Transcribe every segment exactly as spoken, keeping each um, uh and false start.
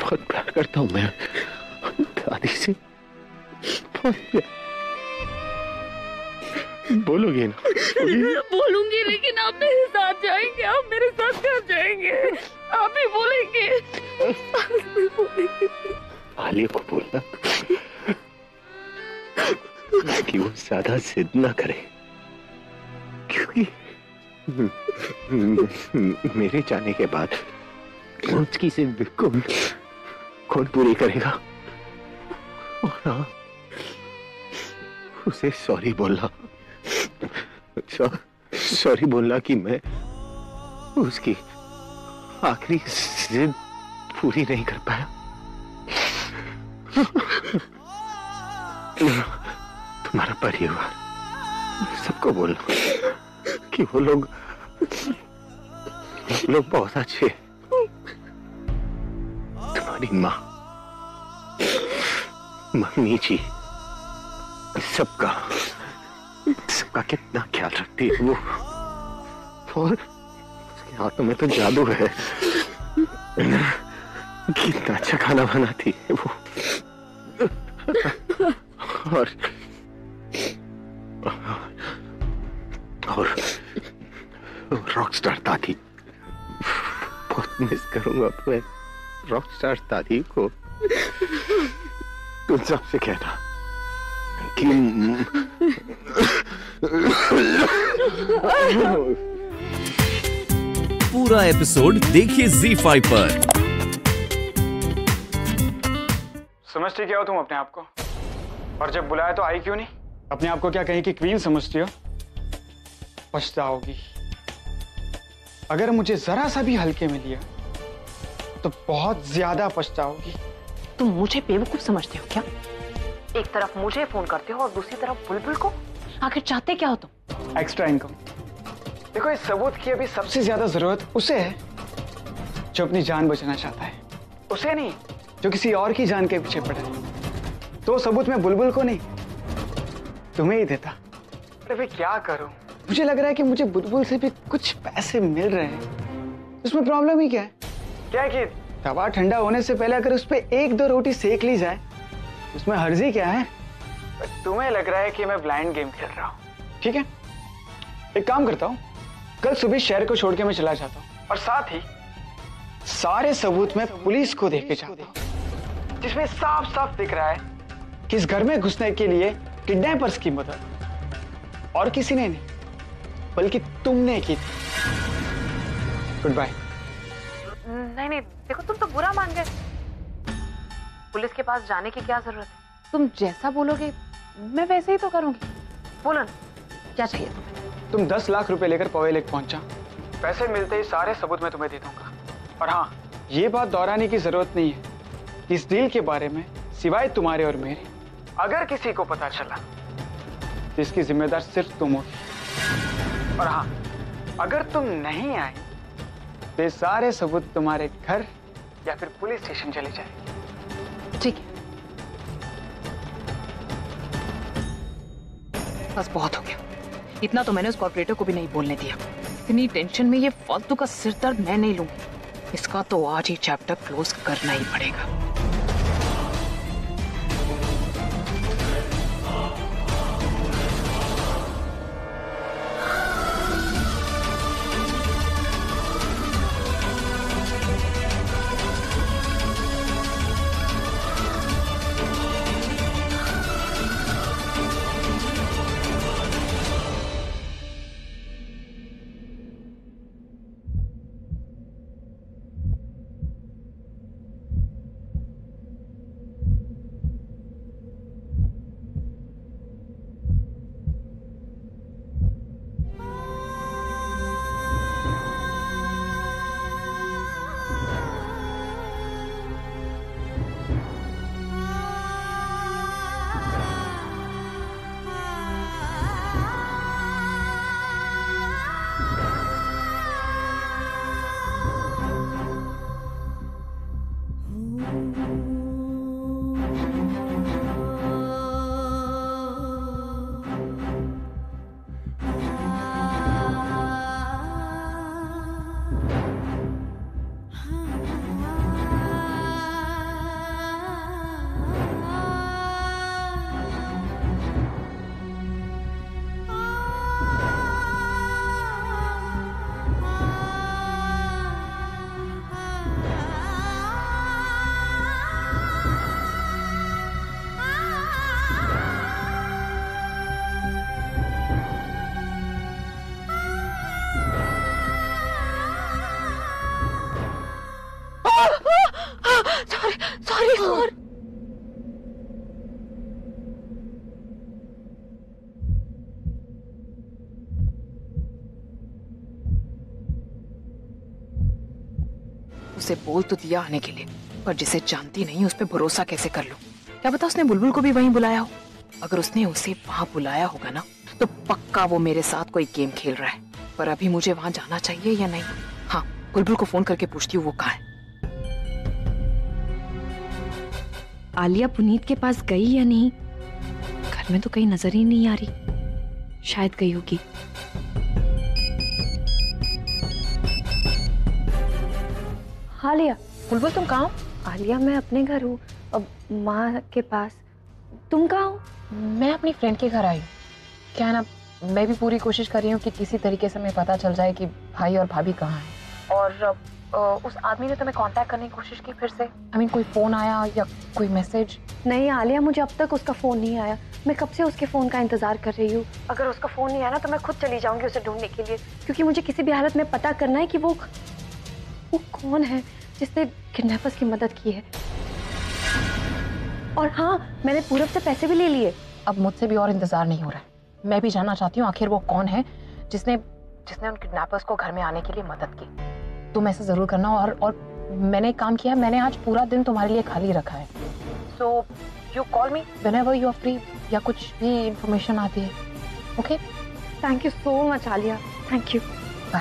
बहुत प्यार करता हूँ मैं दादी से, बहुत प्यार। बोलोगे ना? बोलूंगी, लेकिन आप मेरे साथ जाएंगे? आप मेरे साथ कहाँ जाएंगे? आप ही बोलेंगे। आलिया को बोलना कि वो ज्यादा जिद ना करे, क्योंकि मेरे जाने के बाद उसकी जिद कौन कौन पूरी करेगा? और हाँ, उसे सॉरी बोलना, सॉरी बोलना कि मैं उसकी आखिरी जिद पूरी नहीं कर पाया। तुम्हारा परिवार सबको बोलना कि वो लोग लोग बहुत अच्छे। तुम्हारी माँ, मम्मी जी, सबका सबका कितना ख्याल रखती है वो, और उसके हाथों में तो जादू है। कितना अच्छा खाना बनाती है वो, और और रॉक स्टार दादी, बहुत मिस करूंगा मैं रॉक स्टार दादी को। तुम सबसे कहना कि पूरा एपिसोड देखिए ज़ी फाइव पर। समझती क्या हो तुम अपने आप को? और जब बुलाया तो आई क्यों नहीं? अपने आप को क्या कहीं की क्वीन समझती हो? पछताओगी। अगर मुझे जरा सा भी हल्के में लिया तो बहुत ज्यादा पछताओगी। तुम मुझे बेवकूफ समझते हो क्या? एक तरफ मुझे फोन करते हो और दूसरी तरफ बुलबुल को। आखिर चाहते क्या हो तुम? Extra income. देखो, इस सबूत की अभी सबसे ज्यादा जरूरत उसे है जो अपनी जान बचाना चाहता है, उसे नहीं जो किसी और की जान के पीछे पड़ा है। तो सबूत में बुलबुल को नहीं, तुम्हें ही देता। अरे भाई क्या करूं? मुझे लग रहा है कि मुझे बुलबुल से भी कुछ पैसे मिल रहे हैं। उसमें प्रॉब्लम ही क्या है? क्या है कि तवा ठंडा होने से पहले अगर उस पर एक दो रोटी सेक ली जाए, उसमें हर्जी क्या है? तुम्हें लग रहा है कि मैं ब्लाइंड गेम खेल रहा हूँ। ठीक है, एक काम करता हूँ, कल सुबह शहर को छोड़ के मैं चला जाता हूँ और साथ ही सारे सबूत में पुलिस को देख के जाता हूँ, जिसमें साफ साफ दिख रहा है कि इस घर में घुसने के लिए किडनैपर्स की मदद और किसी ने नहीं बल्कि तुमने की थी। Goodbye. नहीं नहीं, देखो तुम तो बुरा मान गए। पुलिस के पास जाने की क्या जरूरत है? तुम जैसा बोलोगे मैं वैसे ही तो करूंगी। बोलो ना, क्या चाहिए तुम्हें? तुम दस लाख रुपए लेकर पवे लेक पहुंचा, पैसे मिलते ही सारे सबूत मैं तुम्हें दे दूंगा। और हाँ, ये बात दोहराने की जरूरत नहीं है कि इस डील के बारे में सिवाय तुम्हारे और मेरे अगर किसी को पता चला तो इसकी जिम्मेदार सिर्फ तुम होगी। और हाँ, अगर तुम नहीं आई तो ये सारे सबूत तुम्हारे घर या फिर पुलिस स्टेशन चले जाएंगे। ठीक है, बस बहुत हो गया। इतना तो मैंने उस कॉर्पोरेटर को भी नहीं बोलने दिया। इतनी टेंशन में ये फालतू का सिर दर्द मैं नहीं लूंगी। इसका तो आज ही चैप्टर क्लोज करना ही पड़ेगा। और एक और। उसे बोल तो दिया आने के लिए, पर जिसे जानती नहीं उस पर भरोसा कैसे कर लूं? क्या पता उसने बुलबुल को भी वहीं बुलाया हो। अगर उसने उसे वहां बुलाया होगा ना, तो पक्का वो मेरे साथ कोई गेम खेल रहा है। पर अभी मुझे वहां जाना चाहिए या नहीं? हाँ, बुलबुल को फोन करके पूछती हूँ वो कहाँ है। आलिया पुनीत के पास गई या नहीं? घर में तो कहीं नजर ही नहीं आ रही। शायद गई होगी। आलिया, बुलबुल तुम कहाँ हो? आलिया, मैं अपने घर हूँ, अब माँ के पास। तुम कहाँ हो? मैं अपनी फ्रेंड के घर आई हूँ। क्या है ना, मैं भी पूरी कोशिश कर रही हूँ कि किसी तरीके से मैं पता चल जाए कि भाई और भाभी कहाँ हैं। और आ, उस आदमी ने तुम्हें कांटेक्ट करने की कोशिश की फिर से? आई I मीन mean, कोई फोन आया या कोई मैसेज? नहीं आलिया, मुझे अब तक उसका फोन नहीं आया। मैं कब से उसके फोन का इंतजार कर रही हूँ। अगर उसका फोन नहीं आया ना, तो मैं खुद चली जाऊंगी उसे ढूंढने के लिए, क्योंकि मुझे किसी भी हालत में पता करना है कि वो वो कौन है जिसने किडनैपर्स की मदद की है। और हाँ, मैंने पूरब से पैसे भी ले लिए। अब मुझसे भी और इंतजार नहीं हो रहा है। मैं भी जानना चाहती हूँ आखिर वो कौन है जिसने जिसने उन किडनैपर्स को घर में आने के लिए मदद की। तुम ऐसे जरूर करना। और और मैंने काम किया, मैंने आज पूरा दिन तुम्हारे लिए खाली रखा है। So you call me whenever you are free, या कुछ भी इंफॉर्मेशन आती है। Okay, thank you so much Alia, thank you, bye.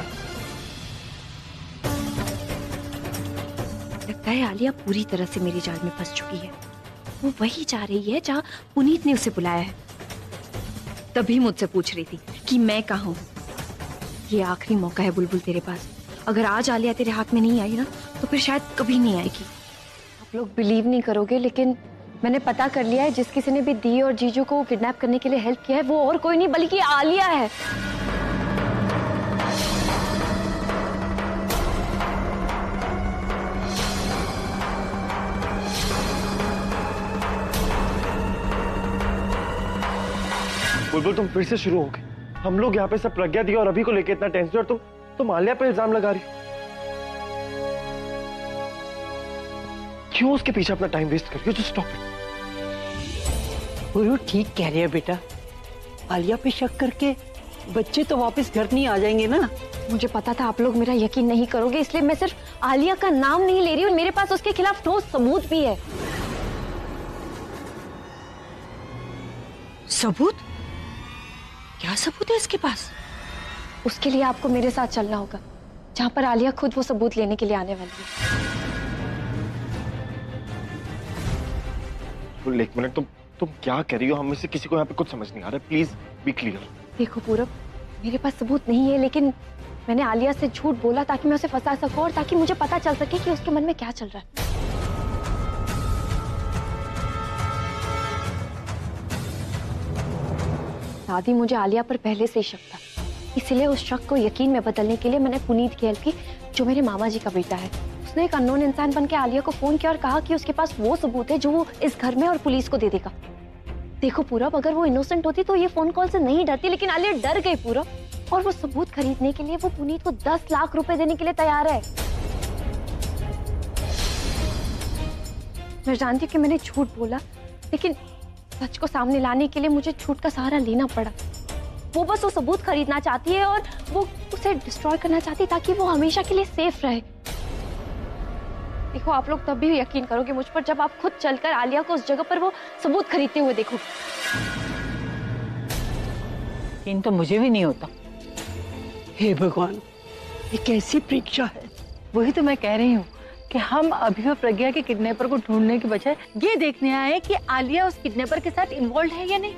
लगता है आलिया पूरी तरह से मेरी जाल में फंस चुकी है। वो वही जा रही है जहाँ पुनीत ने उसे बुलाया है। तभी मुझसे पूछ रही थी कि मैं कहाँ हूँ। ये आखिरी मौका है बुलबुल तेरे पास। अगर आज आलिया तेरे हाथ में नहीं आई ना, तो फिर शायद कभी नहीं आएगी। आप लोग बिलीव नहीं करोगे, लेकिन मैंने पता कर लिया है, जिस किसी ने भी दी और जीजू को किडनैप करने के लिए हेल्प किया है, वो और कोई नहीं बल्कि आलिया है। बुलबुल, तुम फिर से शुरू हो गए। हम लोग यहाँ पे सब प्रज्ञा दी और अभी को लेके इतना टेंशन, और तुम तुम आलिया पे इल्जाम लगा रही। क्यों उसके पीछे अपना टाइम वेस्ट कर रही हो? Just stop it. वो ठीक कह रही है बेटा। आलिया पे शक करके बच्चे तो वापस घर नहीं आ जाएंगे ना। मुझे पता था आप लोग मेरा यकीन नहीं करोगे, इसलिए मैं सिर्फ आलिया का नाम नहीं ले रही हूँ, मेरे पास उसके खिलाफ ठोस सबूत भी है। सबूत? क्या सबूत है इसके पास? उसके लिए आपको मेरे साथ चलना होगा, जहाँ पर आलिया खुद वो सबूत लेने के लिए आने वाली है। एक मिनट, तुम तुम क्या कह रही हो? हम में से किसी को यहाँ पे कुछ समझ नहीं आ रहा है। Please be clear. देखो पूरब, मेरे पास सबूत नहीं है, लेकिन मैंने आलिया से झूठ बोला ताकि मैं उसे फंसा सकूं और ताकि मुझे पता चल सके कि उसके मन में क्या चल रहा है। दादी, मुझे आलिया पर पहले से ही शक था, इसलिए उस शक को यकीन में बदलने के लिए मैंने पुनीत की हेल्प की, जो मेरे मामा जी का बेटा है। उसने एक अननोन इंसान बनके आलिया को फोन किया और कहा कि उसके पास वो सबूत है जो वो इस घर में और पुलिस को दे देगा। देखो पूरब, अगर वो इनोसेंट होती तो ये फोन कॉल से नहीं डरती, लेकिन आलिया डर गई पूरब, और वो सबूत खरीदने के लिए वो पुनीत को दस लाख रुपए देने के लिए तैयार है। मैं जानती हूँ कि मैंने झूठ बोला, लेकिन सच को सामने लाने के लिए मुझे झूठ का सहारा लेना पड़ा। वो बस वो सबूत खरीदना चाहती है और वो उसे डिस्ट्रॉय करना चाहती है ताकि वो हमेशा के लिए सेफ रहे। देखो, आप लोग तब भी यकीन करोगे मुझ पर जब आप खुद चलकर आलिया को उस जगह पर वो सबूत खरीदते हुए देखो। यकीन तो मुझे भी नहीं होता। हे भगवान, ये कैसी परीक्षा है। वही तो मैं कह रही हूँ कि हम अभी प्रज्ञा के किडनैपर को ढूंढने के बजाय ये देखने आए कि आलिया उस किडनैपर के साथ इन्वॉल्व है या नहीं।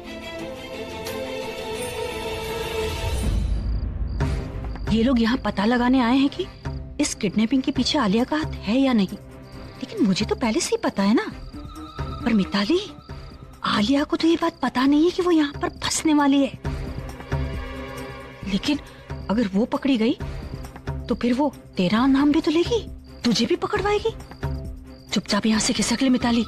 ये लोग यहाँ पता लगाने आए हैं कि इस किडनैपिंग के पीछे आलिया का हाथ है या नहीं, लेकिन मुझे तो पहले से ही पता है ना। पर मिताली, आलिया को तो ये बात पता नहीं है कि वो यहाँ पर फंसने वाली है। लेकिन अगर वो पकड़ी गई तो फिर वो तेरा नाम भी तो लेगी, तुझे भी पकड़वाएगी। चुपचाप यहाँ से खिसक ले मिताली।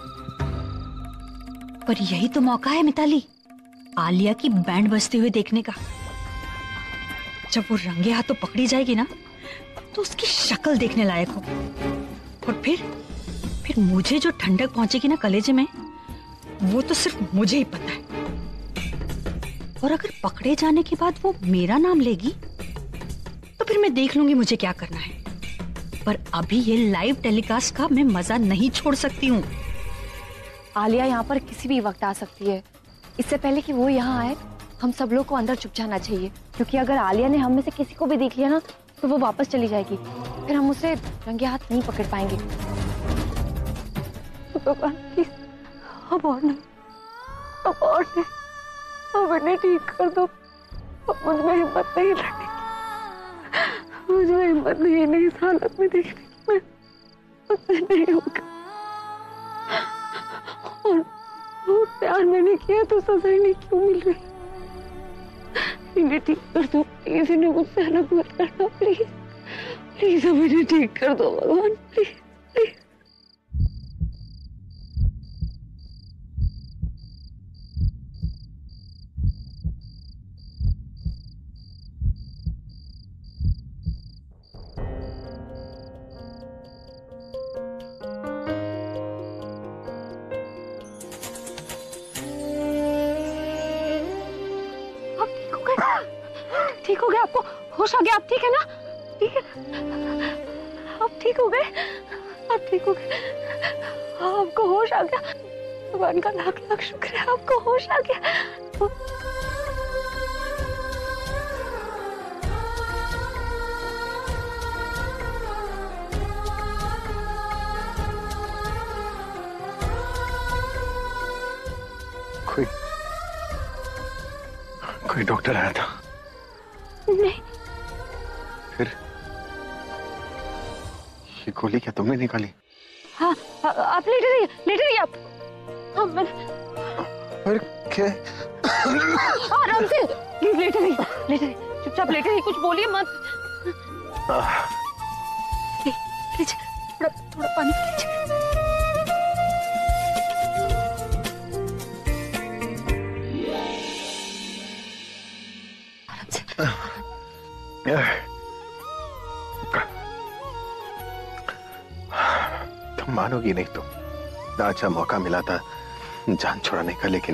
पर यही तो मौका है मिताली, आलिया की बैंड बजते हुए देखने का। जब वो रंगे हाथों पकड़ी जाएगी ना, तो उसकी शक्ल देखने लायक हो। और फिर फिर मुझे जो ठंडक पहुंचेगी ना कलेजे में, वो तो सिर्फ मुझे ही पता है। और अगर पकड़े जाने के बाद वो मेरा नाम लेगी तो फिर मैं देख लूंगी मुझे क्या करना है। पर अभी ये लाइव टेलीकास्ट का मैं मजा नहीं छोड़ सकती हूँ। आलिया यहाँ पर किसी भी वक्त आ सकती है। इससे पहले कि वो यहाँ आए, हम सब लोग को अंदर चुप जाना चाहिए, क्योंकि अगर आलिया ने हम में से किसी को भी देख लिया ना तो वो वापस चली जाएगी। फिर हम उसे रंगे हाथ नहीं पकड़ पाएंगे। भगवान प्लीज, अब और नहीं, अब और नहीं, अब इन्हें ठीक कर दो। अब मुझ में हिम्मत नहीं लड़ने की, मुझ में हिम्मत नहीं है इस हालत में देखने की। मैं मुझसे नहीं होगा। और, और प्यार मैंने किया तो सजा नहीं क्यों मिल रही? इन्हें ठीक कर दो प्लीज, इन्हें मुझसे अलग मत करना प्लीज, प्लीज अब इन्हें ठीक कर दो भगवान, प्लीज प्लीज। ठीक हो गया? आपको होश आ गया? आप ठीक है ना? ठीक है, आप ठीक हो गए? आप ठीक हो गए? आपको होश आ गया? भगवान का लाख लाख शुक्र है, आपको होश आ गया। कोई कोई डॉक्टर आया था? नहीं। फिर ये गोली क्या तुमने निकाली? हाँ, आप लेटे रहिए, लेटे रहिए आप। हाँ, मैं... पर क्या? आराम से, प्लीज लेटे रहिए, लेटे रहिए, चुपचाप लेटे रहिए, कुछ बोलिए मत। लीजिए, थोड़ा थोड़ा पानी लीजिए। तुम मानोगी नहीं, तुम अच्छा मौका मिला था जान छुड़ाने का, लेकिन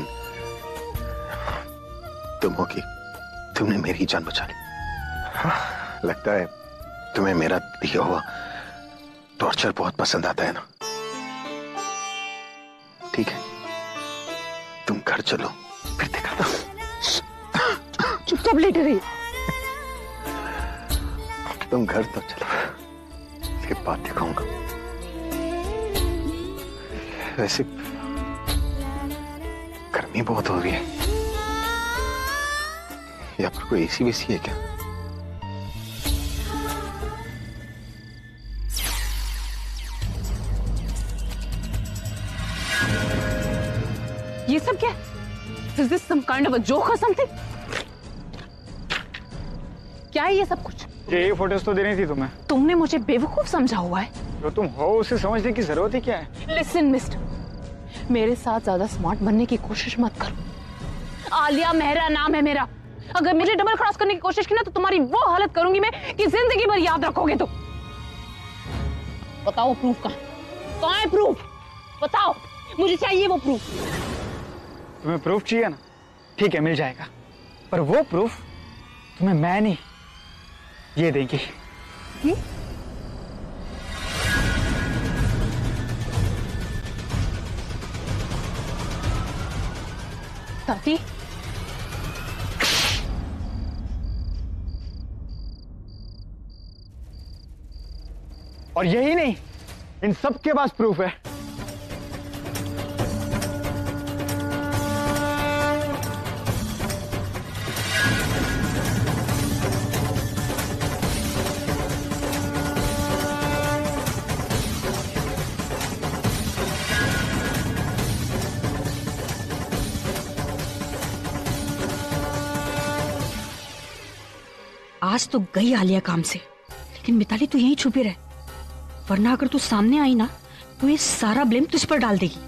तुम हो कि तुमने मेरी जान बचा ली। हाँ, लगता है तुम्हें मेरा दिया हुआ टॉर्चर बहुत पसंद आता है ना? ठीक है, तुम घर चलो, फिर दिखाता हूं। चुपचाप लेटे रहिए। तुम घर तो चलो, इसके बाद दिखाऊंगा। वैसे गर्मी बहुत हो रही है, या फिर कोई एसी वेसी है क्या? ये सब क्या? Is this some kind of a joke or something? क्या है ये सब कुछ? ये फोटोज तो देनी थी तुम्हें। तुमने मुझे बेवकूफ समझा हुआ है। जो तुम हो उसे समझने की जरूरत ही क्या है? लिसन मिस्टर, मेरे साथ ज्यादा स्मार्ट बनने की कोशिश मत करो। आलिया मेहरा नाम है मेरा। अगर मुझे डबल क्रॉस करने की कोशिश की ना तो तुम्हारी वो हालत करूंगी मैं कि जिंदगी भर याद रखोगे तुम। बताओ प्रूफ कहाँ? कहाँ है प्रूफ? बताओ, मुझे चाहिए वो प्रूफ। तुम्हें प्रूफ चाहिए ना? ठीक है, मिल जाएगा, पर वो प्रूफ तुम्हें मैं नहीं, ये देंगी। हुँ? दादी, और यही नहीं, इन सब के पास प्रूफ है। आज तो गई आलिया काम से, लेकिन मिताली तू यहीं छुपी रहे, वरना अगर तू सामने आई ना तो ये सारा ब्लेम तुझ पर डाल देगी।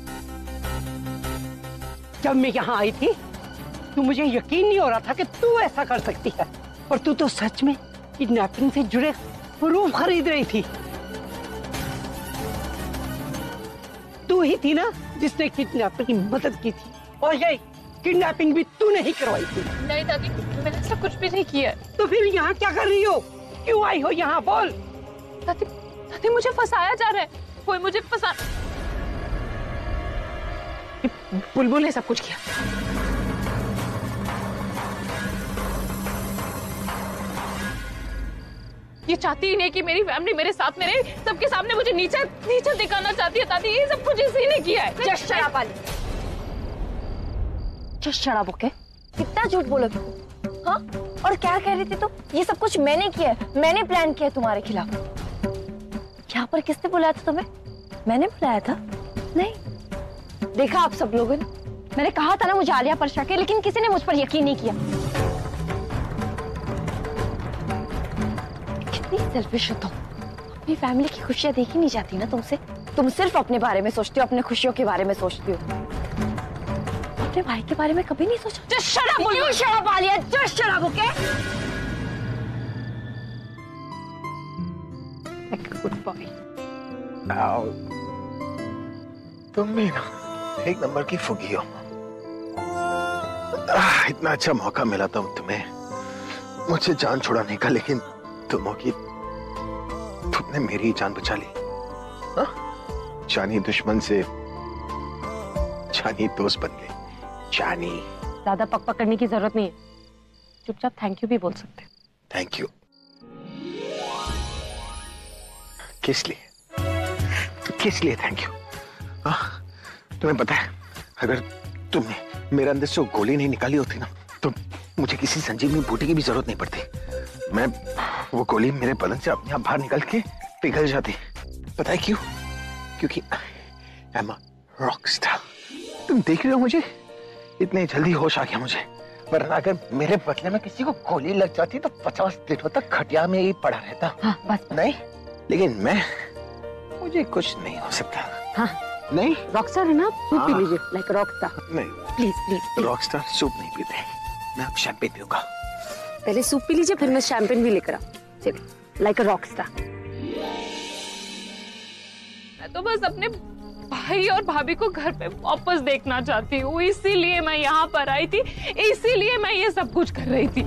जब मैं यहाँ आई थी तो मुझे यकीन नहीं हो रहा था कि तू ऐसा कर सकती है, और तू तो सच में किडनैपिंग से जुड़े प्रूफ खरीद रही थी। ही थी ना जिसने किडनैपर की मदद की थी, और ये किडनैपिंग भी तूने ही करवाई थी। नहीं दादी, मैंने ऐसा कुछ भी नहीं किया। तो फिर यहाँ क्या कर रही हो? क्यों आई हो यहाँ? बोल। दादी, दादी मुझे फंसाया जा रहा है, कोई मुझे फंसा। बुलबुल ने सब कुछ किया। ये चाहती ही नहीं कि मेरी फैमिली मेरे साथ में रहे, सबके सामने मुझे नीचा नीचा दिखाना चाहती है। दादी ये सब कुछ इसी ने किया है। Just shut up Aali, just shut up, okay? कितना झूठ बोलोगे? हाँ, और क्या कह रही थी तुम? ये सब कुछ मैंने किया है, मैंने प्लान किया है तुम्हारे खिलाफ। यहाँ पर किसने बुलाया था तुम्हें? मैंने बुलाया था? नहीं। देखा आप सब लोगों ने, मैंने कहा था ना मुझे आलिया पर शक है, लेकिन किसी ने मुझ पर यकीन नहीं किया। कितनी सेल्फिश हो तुम। अपनी फैमिली की खुशियां देखी नहीं जाती ना तुमसे। तुम सिर्फ अपने बारे में सोचती हो, अपने खुशियों के बारे में सोचती हो। अपने भाई के बारे में कभी नहीं सोचा। Just shut up, you shut up, Alia, just shut up, okay? Like a good boy. आओ। तुम भी ना एक नंबर की फुगी हो। आह, इतना अच्छा मौका मिला था तुम्हें मुझे जान छुड़ाने का, लेकिन तुम की तुमने मेरी जान बचा ली। हाँ? जानी दुश्मन से जानी दोस्त बन गई। जानी, ज्यादा पक पक करने की जरूरत नहीं है, चुपचाप थैंक यू भी बोल सकते हो। Thank you. किस लिए? किस लिए थैंक यू? हाँ? तुम्हें पता है, अगर तुमने मेरे अंदर से वो गोली नहीं निकाली होती ना, तो मुझे किसी संजीवनी बूटी की भी जरूरत नहीं पड़ती। मैं वो गोली मेरे बदन से अपने आप बाहर निकल के पिघल जाती। पता है क्यों? क्योंकि I am a rock star. तुम देख रहे हो मुझे, इतने जल्दी होश आ गया मुझे, वरना अगर मेरे बदले में किसी को गोली लग जाती तो पचास दिनों तक खटिया में ही पड़ा रहता। हाँ, बस नहीं, लेकिन मैं, मुझे कुछ नहीं हो सकता। हाँ, नहीं, रॉकस्टार है ना, सूप पी लीजिए, लाइक रॉकस्टार। नहीं, प्लीज प्लीज। रॉकस्टार सूप नहीं पीते, मैं अब शैंपेन पीऊंगा। पहले सूप पी लीजिए, फिर मैं शैंपेन भी लेकर आऊं। चलिए, लाइक अ रॉकस्टार। मैं तो बस अपने भाई और भाभी को घर पे वापस देखना चाहती हूँ, इसीलिए मैं यहाँ पर आई थी, इसीलिए मैं ये सब कुछ कर रही थी।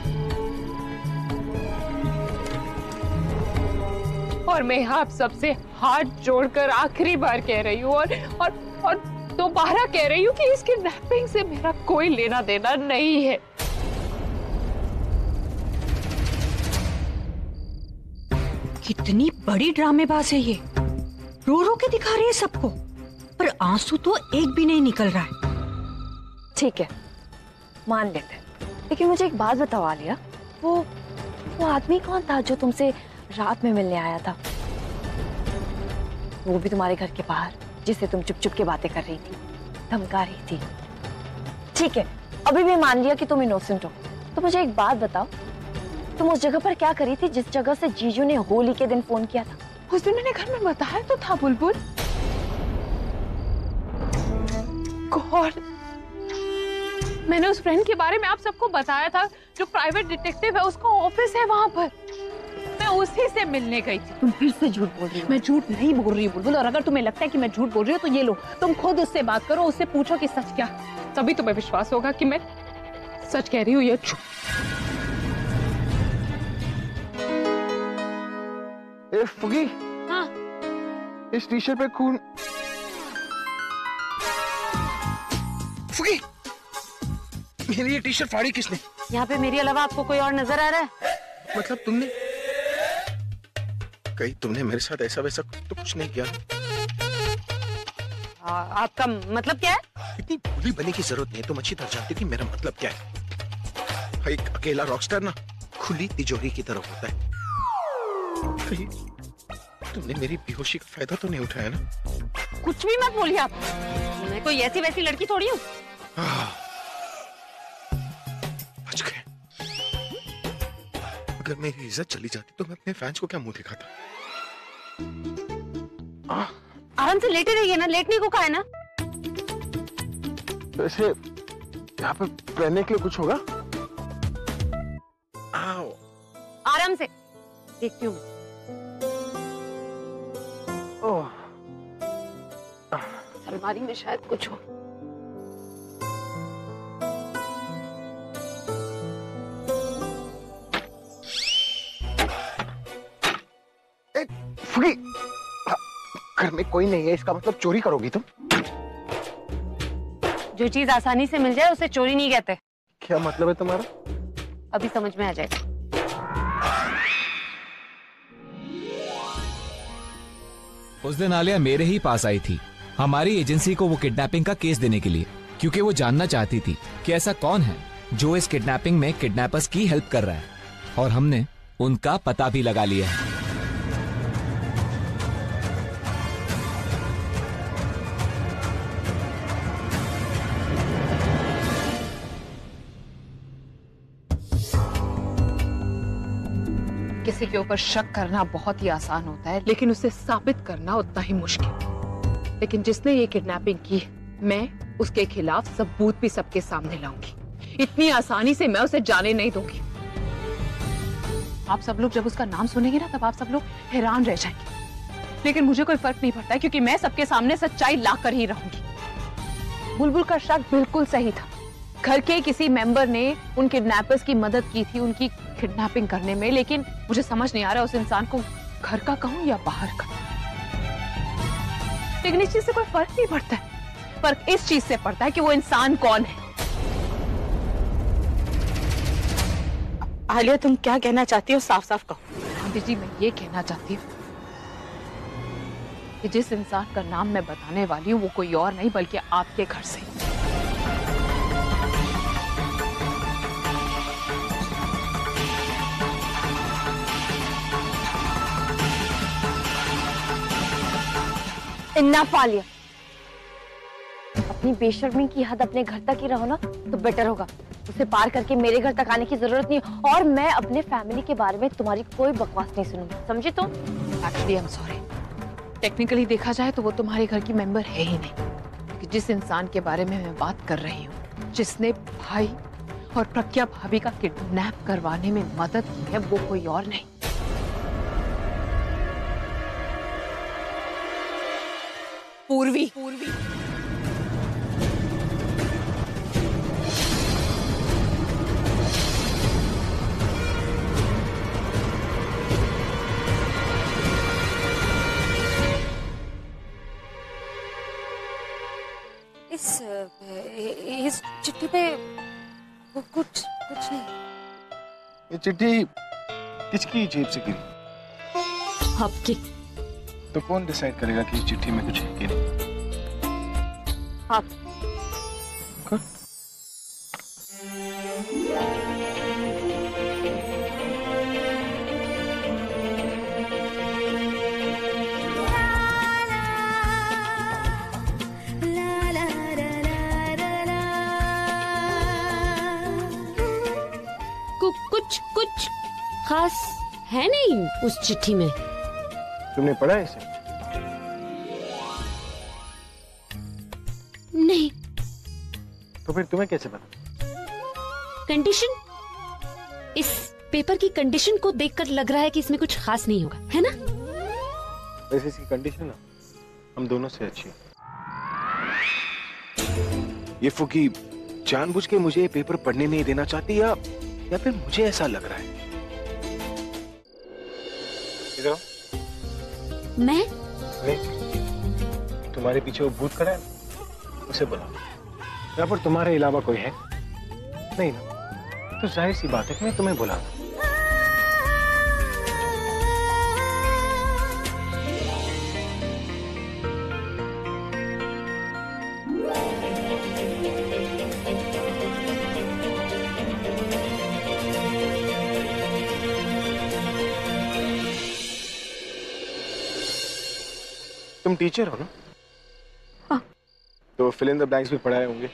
और मैं आप सबसे हाथ जोड़कर आखिरी बार कह रही हूँ, और और और दोबारा कह रही हूँ कि इस किडनैपिंग से मेरा कोई लेना देना नहीं है। कितनी बड़ी ड्रामेबाज है ये, रो रो के दिखा रही है सबको, पर आंसू तो एक भी नहीं निकल रहा है। ठीक है, मान लेते हैं, लेकिन मुझे एक बात बताओ आलिया, वो वो आदमी कौन था जो तुमसे रात में मिलने आया था? वो भी तुम्हारे घर के बाहर, जिससे तुम चुप चुप के बातें कर रही थी, धमका रही थी। ठीक है, अभी भी मान लिया कि तुम इनोसेंट हो, तो मुझे एक बात बताओ, तुम उस जगह पर क्या करी थी जिस जगह से जीजू ने होली के दिन फोन किया था? उस दिन मैंने घर में बताया तो था बुलबुल। गॉड, मैंने उस फ्रेंड के बारे में आप सबको बताया था, जो प्राइवेट डिटेक्टिव है, उसका ऑफिस है वहां पर, मैं उसी से मिलने गई थी। तुम फिर से झूठ बोल रही हो। मैं झूठ नहीं बोल रही हूँ बुलबुल, और अगर तुम्हें लगता है कि मैं झूठ बोल रही हूँ तो ये लो, तुम खुद उससे बात करो, उससे पूछो कि सच क्या, तभी तुम्हें विश्वास होगा कि मैं सच कह रही हूँ या झूठ। ए फुगी, हाँ, इस टी शर्ट पे खून। फुगी, मेरी ये टी शर्ट फाड़ी किसने? यहाँ पे मेरे अलावा आपको कोई और नजर आ रहा है? मतलब तुमने, कहीं तुमने मेरे साथ ऐसा वैसा तो कुछ नहीं किया? आ, आपका मतलब क्या है? इतनी भोली बनने की जरूरत नहीं है, तुम अच्छी तरह जानती हो कि मेरा मतलब क्या है। एक अकेला रॉकस्टार ना खुली तिजोरी की तरह होता है। कहीं तुमने मेरी बेहोशी का फायदा तो नहीं उठाया ना? कुछ भी मत बोलिए आप, मैं कोई ऐसी वैसी लड़की थोड़ी हूँ। बच गए। अगर मेरी इज्जत चली जाती तो मैं अपने फैंस को क्या मुंह दिखाता? आराम से लेटे रहिए ना, लेटने को कहा है ना। वैसे यहाँ पे पहनने के लिए कुछ होगा? आओ। आराम से देखती हूँ। ओह, अलमारी में शायद कुछ हो। फुगी, घर में कोई नहीं है इसका मतलब चोरी करोगी तुम? जो चीज आसानी से मिल जाए उसे चोरी नहीं कहते। क्या मतलब है तुम्हारा? अभी समझ में आ जाएगा। उस दिन आलिया मेरे ही पास आई थी हमारी एजेंसी को वो किडनैपिंग का केस देने के लिए, क्योंकि वो जानना चाहती थी कि ऐसा कौन है जो इस किडनैपिंग में किडनैपर्स की हेल्प कर रहा है, और हमने उनका पता भी लगा लिया है। किसी के ऊपर शक करना बहुत ही आसान होता है, लेकिन उसे साबित करना उतना ही मुश्किल। लेकिन जिसने ये किडनैपिंग की, मैं उसके खिलाफ सबूत भी सबके सामने लाऊंगी। इतनी आसानी से मैं उसे जाने नहीं दूंगी। आप सब लोग जब उसका नाम सुनेंगे ना, तब आप सब लोग हैरान रह जाएंगे। लेकिन मुझे कोई फर्क नहीं पड़ता है, क्योंकि मैं सबके सामने सच्चाई ला कर ही रहूंगी। बुलबुल का शक बिल्कुल सही था। घर के किसी मेंबर ने उन किडनैपर्स की मदद की थी उनकी किडनैपिंग करने में, लेकिन मुझे समझ नहीं आ रहा उस इंसान को घर का कहूं या बाहर का। लेकिन इस चीज से कोई फर्क नहीं पड़ता है। फर्क इस चीज से पड़ता है कि वो इंसान कौन है। आलिया, तुम क्या कहना चाहती हो? साफ साफ कहो। आंटी जी, मैं ये कहना चाहती हूँ कि जिस इंसान का नाम मैं बताने वाली हूँ वो कोई और नहीं बल्कि आपके घर से। इन्नफ आलिया, अपनी बेशर्मी की हद अपने घर तक ही रहो ना तो बेटर होगा। उसे पार करके मेरे घर तक आने की जरूरत नहीं, और मैं अपने फैमिली के बारे में तुम्हारी कोई बकवास नहीं सुनूंगी, समझी तुम? Actually I am sorry, technically देखा जाए तो वो तुम्हारे घर की मेंबर है ही नहीं। क्योंकि जिस इंसान के बारे में मैं बात कर रही हूँ, जिसने भाई और प्रज्ञा भाभी का किडनैप करवाने में मदद की है, वो कोई और नहीं, पूर्वी। पूर्वी इस इस चिट्ठी पे वो कुछ कुछ नहीं। ये चिट्ठी किसकी जेब से गिरी? आपकी। तो कौन डिसाइड करेगा कि इस चिट्ठी में कुछ है कि नहीं? आप। कौन? कुछ कुछ खास है नहीं उस चिट्ठी में। तुमने पढ़ा है इसे? नहीं। तो फिर तुम्हें कैसे पता? कंडीशन, इस पेपर की कंडीशन को देखकर लग रहा है कि इसमें कुछ खास नहीं होगा, है ना? वैसे इसकी कंडीशन ना हम दोनों से अच्छी है। ये फुकी जानबूझ के मुझे ये पेपर पढ़ने नहीं देना चाहती, या या फिर मुझे ऐसा लग रहा है। इधर मैं? नहीं, तुम्हारे पीछे वो भूत खड़ा है, उसे बुलाओ। या फिर तुम्हारे अलावा कोई है? नहीं ना, तो जाहिर सी बात है कि मैं तुम्हें बुलाऊं। तुम टीचर हो ना? हाँ। तो फिल इन द ब्लैंक्स भी पढ़ाए होंगे।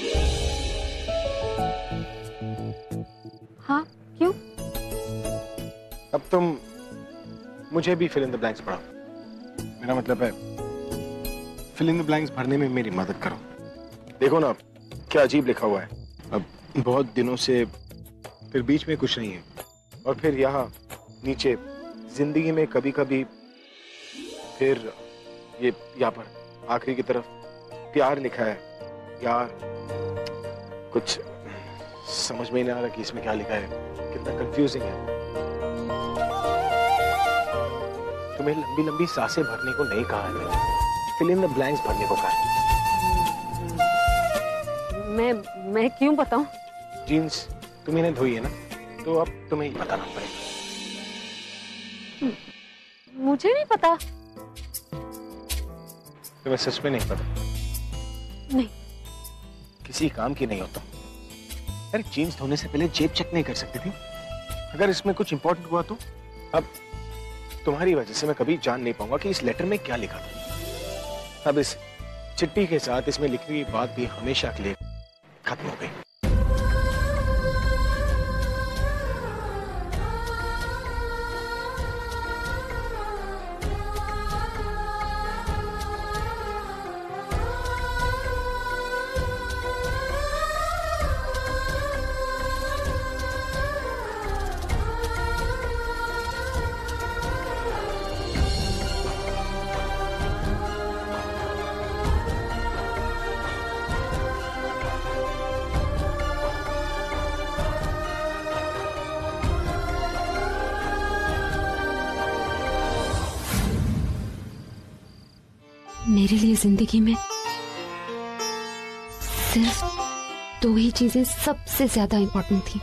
हाँ, क्यों? अब तुम मुझे भी फिल इन द ब्लैंक्स पढ़ाओ। मेरा मतलब है फिल इन द ब्लैंक्स भरने में मेरी मदद करो। देखो ना क्या अजीब लिखा हुआ है। अब बहुत दिनों से, फिर बीच में कुछ नहीं है, और फिर यहाँ नीचे जिंदगी में कभी कभी, फिर ये यहाँ पर आखिरी की तरफ प्यार लिखा है यार, कुछ समझ में नहीं आ रहा कि इसमें क्या लिखा है, कितना कंफ्यूजिंग है। तुम्हें लंबी लंबी सांसें भरने को नहीं कहा है, फिल इन द ब्लैंक्स भरने को कहा है। मैं मैं क्यों बताऊं? जीन्स तुम इन्हें धोई है ना, तो अब तुम्हें ही बताना पड़ेगा। मुझे नहीं पता। तुम्हें सच में नहीं पता? नहीं। किसी काम की नहीं होता। अरे जीन्स धोने से पहले जेब चेक नहीं कर सकती थी? अगर इसमें कुछ इंपॉर्टेंट हुआ तो? अब तुम्हारी वजह से मैं कभी जान नहीं पाऊंगा कि इस लेटर में क्या लिखा था। अब इस चिट्ठी के साथ इसमें लिखी हुई बात भी हमेशा के लिए खत्म हो गई। मेरे लिए जिंदगी में सिर्फ दो ही चीजें सबसे ज्यादा इंपॉर्टेंट थी,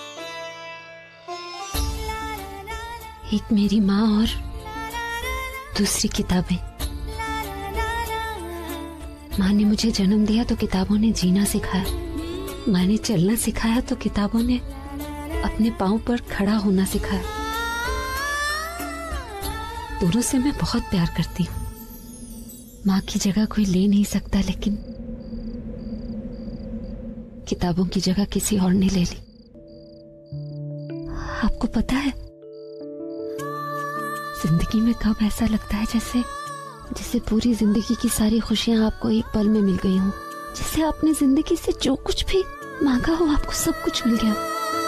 एक मेरी माँ और दूसरी किताबें। माँ ने मुझे जन्म दिया तो किताबों ने जीना सिखाया, माँ ने चलना सिखाया तो किताबों ने अपने पांव पर खड़ा होना सिखाया। दोनों से मैं बहुत प्यार करती हूँ। माँ की जगह कोई ले नहीं सकता, लेकिन किताबों की जगह किसी और ने ले ली। आपको पता है जिंदगी में कब ऐसा लगता है जैसे जैसे पूरी जिंदगी की सारी खुशियां आपको एक पल में मिल गई हों, जैसे आपने जिंदगी से जो कुछ भी मांगा हो आपको सब कुछ मिल गया।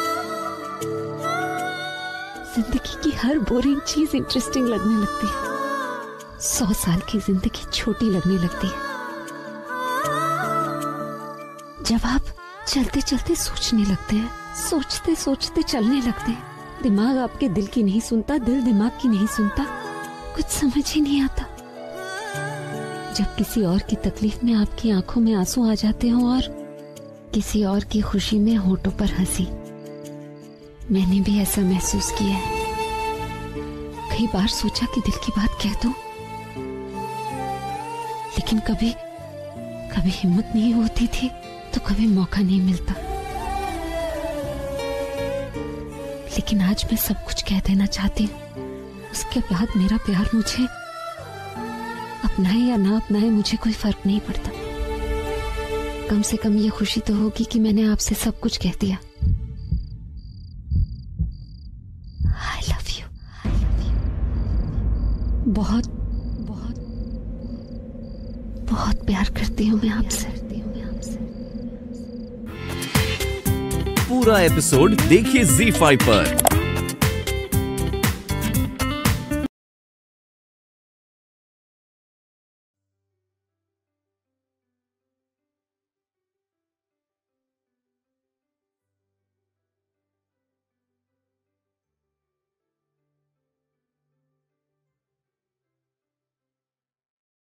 जिंदगी की हर बोरिंग चीज इंटरेस्टिंग लगने लगती है, सौ साल की जिंदगी छोटी लगने लगती है। जब आप चलते चलते सोचने लगते हैं, सोचते सोचते चलने लगते हैं, दिमाग आपके दिल की नहीं सुनता, दिल दिमाग की नहीं सुनता, कुछ समझ ही नहीं आता। जब किसी और की तकलीफ में आपकी आंखों में आंसू आ जाते हो और किसी और की खुशी में होठों पर हंसी। मैंने भी ऐसा महसूस किया है। कई बार सोचा कि दिल की बात कह दूं, लेकिन कभी कभी हिम्मत नहीं होती थी तो कभी मौका नहीं मिलता। लेकिन आज मैं सब कुछ कह देना चाहती हूँ। उसके बाद मेरा प्यार मुझे अपनाए या ना अपनाए मुझे कोई फर्क नहीं पड़ता। कम से कम ये खुशी तो होगी कि मैंने आपसे सब कुछ कह दिया। आई लव यू, बहुत बहुत बहुत प्यार करती हूँ मैं आपसे। पूरा एपिसोड देखिए ज़ी फाइव पर।